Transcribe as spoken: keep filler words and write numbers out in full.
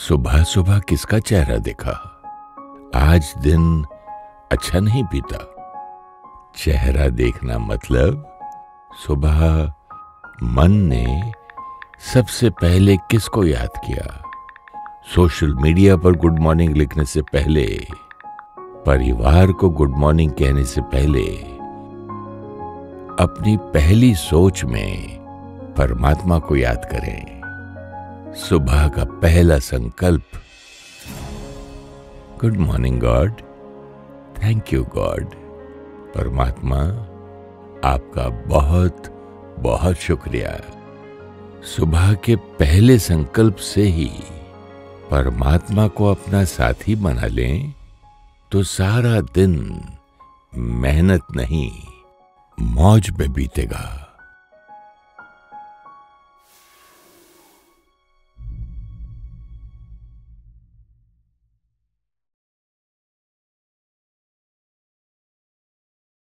सुबह सुबह किसका चेहरा देखा? आज दिन अच्छा नहीं बीता। चेहरा देखना मतलब सुबह मन ने सबसे पहले किसको याद किया? सोशल मीडिया पर गुड मॉर्निंग लिखने से पहले, परिवार को गुड मॉर्निंग कहने से पहले, अपनी पहली सोच में परमात्मा को याद करें। सुबह का पहला संकल्प, good morning God, thank you God. परमात्मा, आपका बहुत बहुत शुक्रिया। सुबह के पहले संकल्प से ही परमात्मा को अपना साथी बना लें तो सारा दिन मेहनत नहीं, मौज में बीतेगा।